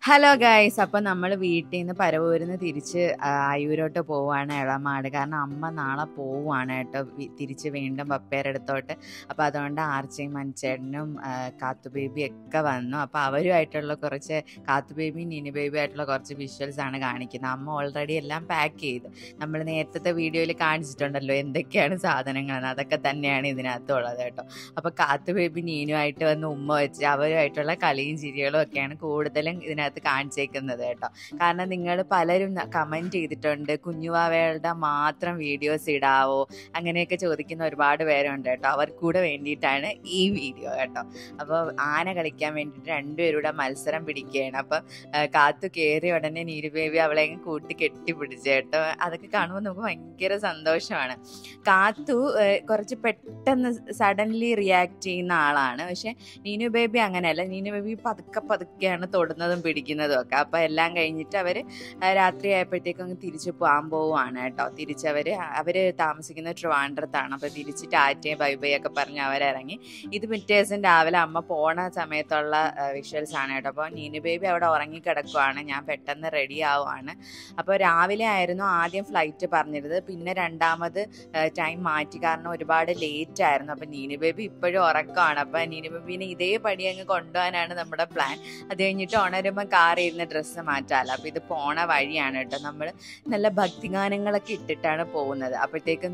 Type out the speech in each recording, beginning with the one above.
Hello guys, അപ്പം നമ്മൾ വീട്ടിൽ നിന്ന് പരവൂരിന്ന് തിരിച്ച് അയ്യൂരോട്ട് പോവുകയാണ് എളമാട്. കാരണം അമ്മ നാളെ പോവുകയാണ് കേട്ടോ, തിരിച്ച് വീണ്ടും പപ്പേരുടെ അടുത്തോട്ട്. അപ്പോൾ അതുകൊണ്ട് ആർച്ചയും മഞ്ചേട്ടനും കാത്തു ബേബി ഒക്കെ വന്നു. അപ്പോൾ അവരുമായിട്ടുള്ള കുറച്ച് കാത്തു ബേബിയും നിനി ബേബി ആയിട്ടുള്ള കുറച്ച് വിഷ്വൽസ് ആണ് കാണിക്കുന്നത്. അമ്മ ഓൾറെഡി എല്ലാം പാക്ക് ചെയ്ത് നമ്മൾ നേരത്തെ വീഡിയോയിൽ കാണിച്ചിട്ടുണ്ടല്ലോ എന്തൊക്കെയാണ് സാധനങ്ങളെന്ന്, അതൊക്കെ തന്നെയാണ് ഇതിനകത്തുള്ളത് കേട്ടോ. അപ്പോൾ കാത്തു ബേബി നീനുമായിട്ട് വന്ന് ഉമ്മ വെച്ച് അവരുമായിട്ടുള്ള കളിയും ചിരികളും ഒക്കെയാണ് കൂടുതലും ഇതിനകത്ത് കാണിച്ചേക്കുന്നത് കേട്ടോ. കാരണം നിങ്ങൾ പലരും കമൻറ്റ് ചെയ്തിട്ടുണ്ട് കുഞ്ഞുവാവയുടെ മാത്രം വീഡിയോസ് ഇടാവോ അങ്ങനെയൊക്കെ ചോദിക്കുന്ന ഒരുപാട് പേരുണ്ട് കേട്ടോ. അവർക്കൂടെ വേണ്ടിയിട്ടാണ് ഈ വീഡിയോ കേട്ടോ. അപ്പോൾ ആന കളിക്കാൻ വേണ്ടിയിട്ട് രണ്ടുപേരുടെ മത്സരം പിടിക്കുകയാണ്. അപ്പം കാത്തു കയറിയ ഉടനെ നീരു ബേബി അവളെ കൂട്ടി കെട്ടിപ്പിടിച്ചു കേട്ടോ. അതൊക്കെ കാണുമ്പോൾ നമുക്ക് ഭയങ്കര സന്തോഷമാണ്. കാത്തു കുറച്ച് പെട്ടെന്ന് സഡൻലി റിയാക്ട് ചെയ്യുന്ന ആളാണ്. പക്ഷെ നീനു ബേബി അങ്ങനെയല്ല. നീനു ബേബി പതുക്കെയാണ് തൊടുന്നതും പിടിക്കുന്നതും ഒക്കെ. അപ്പോൾ എല്ലാം കഴിഞ്ഞിട്ട് അവർ രാത്രി ആയപ്പോഴത്തേക്കും അങ്ങ് തിരിച്ച് പോകാൻ പോവുകയാണ് കേട്ടോ. അവർ താമസിക്കുന്നത് ട്രിവാൻഡ്രത്താണ്. അപ്പോൾ തിരിച്ച് ടാറ്റയും ബൈ ബൈ ഒക്കെ പറഞ്ഞ് അവരിറങ്ങി. ഇത് പിറ്റേ ദിവസം രാവിലെ അമ്മ പോണ സമയത്തുള്ള വിഷ്വൽസ് ആണ് കേട്ടോ. അപ്പോൾ നീനു ബേബി അവിടെ ഉറങ്ങിക്കിടക്കുവാണ്. ഞാൻ പെട്ടെന്ന് റെഡി ആവുകയാണ്. അപ്പോൾ രാവിലെ ആയിരുന്നു ആദ്യം ഫ്ലൈറ്റ് പറഞ്ഞിരുന്നത്. പിന്നെ രണ്ടാമത് ടൈം മാറ്റി, കാരണം ഒരുപാട് ലേറ്റ് ആയിരുന്നു. അപ്പം നീനു ബേബി ഇപ്പോഴും ഉറക്കമാണ്. അപ്പം നീനു ബേബിനെ ഇതേ പടി അങ്ങ് കൊണ്ടുപോകാനാണ് നമ്മുടെ പ്ലാൻ. അത് കഴിഞ്ഞിട്ട് ഉണരുമ്പോൾ കാറിൽ ഇരുന്ന് ഡ്രസ്സ് മാറ്റാമല്ലോ. അപ്പോൾ ഇത് പോണ വഴിയാണ് കേട്ടോ. നമ്മൾ നല്ല ഭക്തിഗാനങ്ങളൊക്കെ ഇട്ടിട്ടാണ് പോകുന്നത്. അപ്പോഴത്തേക്കും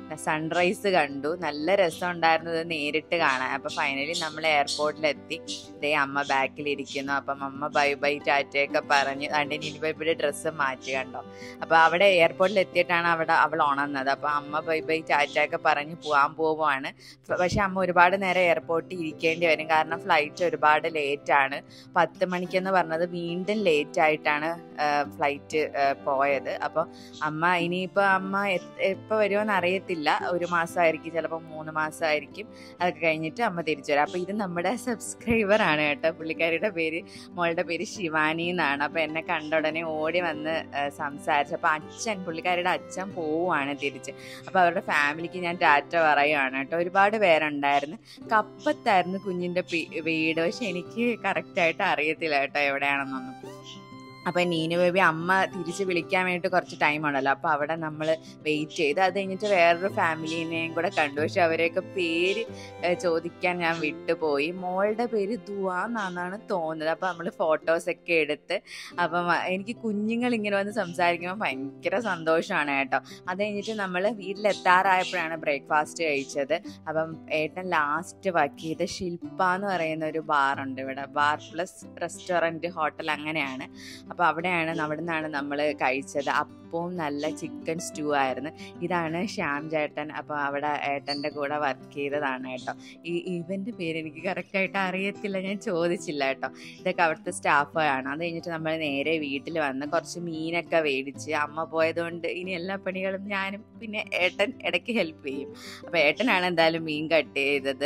സൺറൈസ് കണ്ടു. നല്ല രസം ഉണ്ടായിരുന്നത് നേരിട്ട് കാണാൻ. അപ്പോൾ ഫൈനലി നമ്മൾ എയർപോർട്ടിലെത്തി. അമ്മ ബാക്കിലിരിക്കുന്നു. അപ്പം അമ്മ ബൈ ബൈ ടാറ്റയൊക്കെ പറഞ്ഞ് അതിൻ്റെ നീനു ബേബിയുടെ ഡ്രസ്സ് മാറ്റി കണ്ടോ. അപ്പോൾ അവിടെ എയർപോർട്ടിൽ എത്തിയിട്ടാണ് അവൾ ഉണർന്നത്. അപ്പോൾ അമ്മ ബൈ ബൈ ടാറ്റയൊക്കെ പറഞ്ഞ് പോവുകയാണ്. പക്ഷെ അമ്മ ഒരുപാട് നേരം എയർപോർട്ടിൽ ഇരിക്കേണ്ടി വരും, കാരണം ഫ്ലൈറ്റ് ഒരുപാട് ലേറ്റാണ്. 10 മണിക്കെന്ന് പറഞ്ഞത് വീണ്ടും ലേറ്റായിട്ടാണ് ഫ്ലൈറ്റ് പോയത്. അപ്പോൾ ഇനിയിപ്പോൾ അമ്മ എപ്പോൾ വരുമോയെന്ന് അറിയത്തില്ല. 1 മാസമായിരിക്കും, ചിലപ്പോൾ 3 മാസമായിരിക്കും. അതൊക്കെ കഴിഞ്ഞിട്ട് അമ്മ തിരിച്ചു വരാം. അപ്പോൾ ഇത് നമ്മുടെ സബ്സ്ക്രൈബറാണ് കേട്ടോ. മോളുടെ പേര് ശിവാനി എന്നാണ്. അപ്പോൾ എന്നെ കണ്ട ഉടനെ ഓടി വന്ന് സംസാരിച്ചു. അപ്പോൾ പുള്ളിക്കാരിയുടെ അച്ഛൻ പോവുകയാണ് തിരിച്ച്. അപ്പോൾ അവരുടെ ഫാമിലിക്ക് ഞാൻ ടാറ്റ പറയുകയാണ് കേട്ടോ. ഒരുപാട് പേരുണ്ടായിരുന്നു. കപ്പത്തായിരുന്നു കുഞ്ഞിൻ്റെ വീട്. പക്ഷെ എനിക്ക് കറക്റ്റായിട്ട് അറിയത്തില്ല കേട്ടോ എവിടെയാണെന്നൊന്നും. അപ്പം നീനു ബേബി അമ്മ തിരിച്ച് വിളിക്കാൻ വേണ്ടിയിട്ട് കുറച്ച് ടൈം ഉണ്ടല്ലോ. അപ്പോൾ അവിടെ നമ്മൾ വെയിറ്റ് ചെയ്ത് അത് കഴിഞ്ഞിട്ട് വേറൊരു ഫാമിലീനെയും കൂടെ കണ്ടു. പക്ഷെ അവരെയൊക്കെ പേര് ചോദിക്കാൻ ഞാൻ വിട്ടുപോയി. മോളുടെ പേര് ദുവാ എന്നാണ് തോന്നുന്നത്. അപ്പോൾ നമ്മൾ ഫോട്ടോസൊക്കെ എടുത്ത്. അപ്പം എനിക്ക് കുഞ്ഞുങ്ങൾ ഇങ്ങനെ വന്ന് സംസാരിക്കുമ്പോൾ ഭയങ്കര സന്തോഷമാണ് കേട്ടോ. അത് കഴിഞ്ഞിട്ട് നമ്മൾ വീട്ടിലെത്താറായപ്പോഴാണ് ബ്രേക്ക്ഫാസ്റ്റ് കഴിച്ചത്. അപ്പം ഏട്ടൻ ലാസ്റ്റ് വക്കിയത് ശില്പ എന്ന് പറയുന്ന ഒരു ബാറുണ്ട് ഇവിടെ, ബാർ പ്ലസ് റെസ്റ്റോറൻറ്റ് ഹോട്ടൽ അങ്ങനെയാണ്. അപ്പോൾ അവിടെ നിന്നാണ് നമ്മൾ കഴിച്ചത്. അപ്പവും നല്ല ചിക്കൻ സ്റ്റൂ ആയിരുന്നു. ഇതാണ് ശ്യാം ചേട്ടൻ. അപ്പോൾ അവിടെ ഏട്ടൻ്റെ കൂടെ വർക്ക് ചെയ്തതാണ് കേട്ടോ. ഇവൻ്റെ പേര് എനിക്ക് കറക്റ്റായിട്ട് അറിയത്തില്ല, ഞാൻ ചോദിച്ചില്ല കേട്ടോ. ഇതൊക്കെ അവിടുത്തെ സ്റ്റാഫാണ്. അത് കഴിഞ്ഞിട്ട് നമ്മൾ നേരെ വീട്ടിൽ വന്ന് കുറച്ച് മീനൊക്കെ മേടിച്ച്. അമ്മ പോയതുകൊണ്ട് ഇനി എല്ലാ പണികളും ഞാനും പിന്നെ ഏട്ടൻ ഇടയ്ക്ക് ഹെൽപ്പ് ചെയ്യും. അപ്പോൾ ഏട്ടനാണ് എന്തായാലും മീൻ കട്ട് ചെയ്തത്.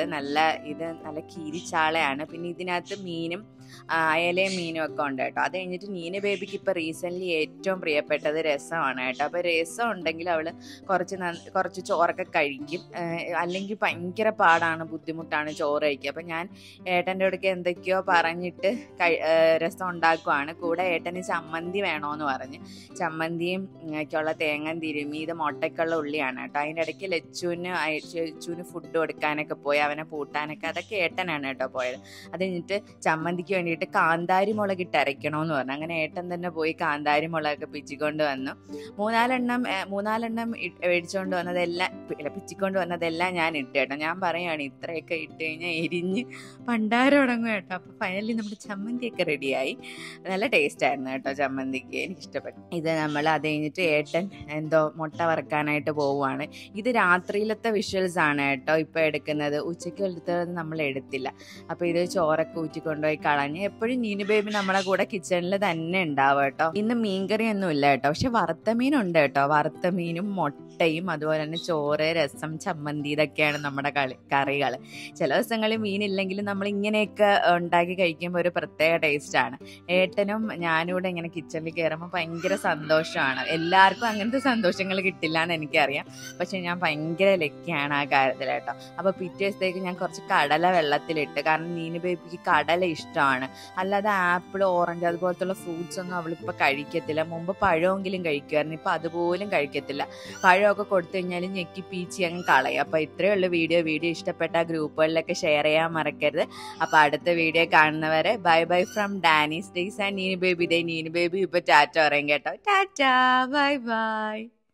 നല്ല കീരിച്ചാളയാണ്. പിന്നെ ഇതിനകത്ത് മീനും അയലയും മീനും ഒക്കെ ഉണ്ട് കേട്ടോ. അത് കഴിഞ്ഞിട്ട് നീനു ബേബിക്ക് ഇപ്പോൾ റീസെൻ്റ്ലി ഏറ്റവും പ്രിയപ്പെട്ടത് രസമാണ് കേട്ടോ. അപ്പോൾ രസം ഉണ്ടെങ്കിൽ അവൾ കുറച്ച് ചോറൊക്കെ കഴിക്കും. അല്ലെങ്കിൽ ഭയങ്കര ബുദ്ധിമുട്ടാണ് ചോറ് കഴിക്കുക. അപ്പോൾ ഞാൻ ഏട്ടൻ്റെ അടുക്ക് എന്തൊക്കെയോ പറഞ്ഞിട്ട് രസം ഉണ്ടാക്കുവാണ്. കൂടെ ഏട്ടന് ചമ്മന്തി വേണമെന്ന് പറഞ്ഞ് ചമ്മന്തിയും ഒക്കെയുള്ള തേങ്ങ തിരുമ്മി. ഇത് മുട്ടയ്ക്കുള്ള ഉള്ളിയാണ് കേട്ടോ. അതിൻ്റെ ഇടയ്ക്ക് ലച്ചുവിന് ഫുഡ് കൊടുക്കാനൊക്കെ പോയി, അവനെ പൂട്ടാനൊക്കെ. അതൊക്കെ ഏട്ടനാണ് കേട്ടോ പോയത്. അത് കഴിഞ്ഞിട്ട് ചമ്മന്തിക്ക് വേണ്ടിയിട്ട് കാന്താരി മുളകിട്ട് അരയ്ക്കണമെന്ന് പറഞ്ഞു. അങ്ങനെ ഏട്ടൻ തന്നെ പോയി കാന്താരി മുളകൊക്കെ പിച്ചിക്കൊണ്ട് വന്നു. മൂന്നാലെണ്ണം മേടിച്ചുകൊണ്ട് പിച്ചിക്കൊണ്ട് വന്നതെല്ലാം ഞാൻ ഇട്ട് കേട്ടോ. ഞാൻ പറയുകയാണ് ഇത്രയൊക്കെ ഇട്ട് കഴിഞ്ഞാൽ എരിഞ്ഞ് പണ്ടാരം തുടങ്ങും കേട്ടോ. അപ്പോൾ ഫൈനലി നമ്മുടെ ചമ്മന്തിയൊക്കെ റെഡിയായി. നല്ല ടേസ്റ്റ് ആയിരുന്നു കേട്ടോ ചമ്മന്തിക്ക്, എനിക്കിഷ്ടപ്പെട്ടു. ഇത് നമ്മൾ അത് കഴിഞ്ഞിട്ട് ഏട്ടൻ എന്തോ മുട്ട വറുക്കാനായിട്ട് പോവുകയാണ്. ഇത് രാത്രിയിലത്തെ വിഷ്വൽസ് ആണ് കേട്ടോ ഇപ്പോൾ എടുക്കുന്നത്. ഉച്ചയ്ക്ക് എടുത്തത് നമ്മൾ എടുത്തില്ല. അപ്പോൾ ഇത് ചോറൊക്കെ ഊറ്റിക്കൊണ്ടുപോയി കളഞ്ഞ്. എപ്പോഴും നീനു ബേബി നമ്മളെ കൂടെ കിച്ചണിൽ തന്നെ ഉണ്ടാവും കേട്ടോ. ഇന്ന് മീൻകറി ഒന്നും ഇല്ല കേട്ടോ, പക്ഷെ വറുത്ത മീനുണ്ട് കേട്ടോ. വറുത്ത മീനും മുട്ടയും അതുപോലെ തന്നെ ചോറ്, രസം, ചമ്മന്തി, ഇതൊക്കെയാണ് നമ്മുടെ കറികൾ. ചില ദിവസങ്ങളിൽ മീനില്ലെങ്കിലും നമ്മൾ ഇങ്ങനെയൊക്കെ ഉണ്ടാക്കി കഴിക്കുമ്പോൾ ഒരു പ്രത്യേക ടേസ്റ്റാണ്. ഏട്ടനും ഞാനും കൂടെ ഇങ്ങനെ കിച്ചണിൽ കയറുമ്പോൾ ഭയങ്കര സന്തോഷമാണ്. എല്ലാവർക്കും അങ്ങനത്തെ സന്തോഷങ്ങൾ കിട്ടില്ല എന്ന് എനിക്കറിയാം, പക്ഷെ ഞാൻ ഭയങ്കര ലക്കിയാണ് ആ കാര്യത്തിൽ കേട്ടോ. അപ്പോൾ പിറ്റേ ദിവസത്തേക്ക് ഞാൻ കുറച്ച് കടല വെള്ളത്തിലിട്ട്, കാരണം നീനു ബേബിക്ക് കടല ഇഷ്ടമാണ്. ആണ്. അല്ലാതെ ആപ്പിൾ, ഓറഞ്ച് അതുപോലത്തുള്ള ഫ്രൂട്ട്സ് ഒന്നും അവളിപ്പോൾ കഴിക്കത്തില്ല. മുമ്പ് പഴമെങ്കിലും കഴിക്കുമായിരുന്നു, ഇപ്പം അതുപോലും കഴിക്കത്തില്ല. പഴമൊക്കെ കൊടുത്തു കഴിഞ്ഞാൽ ഞെക്കി പീച്ചി അങ്ങ് കളയും. അപ്പോൾ ഇത്രയേ ഉള്ളൂ വീഡിയോ ഇഷ്ടപ്പെട്ട ഗ്രൂപ്പുകളിലൊക്കെ ഷെയർ ചെയ്യാൻ മറക്കരുത്. അപ്പോൾ അടുത്ത വീഡിയോ കാണുന്നവരെ bye bye from Danny's days and Neenu baby. Neenu baby ഇപ്പോൾ ടാറ്റ പറയും കേട്ടോ. ടാറ്റ, ബൈ ബൈ.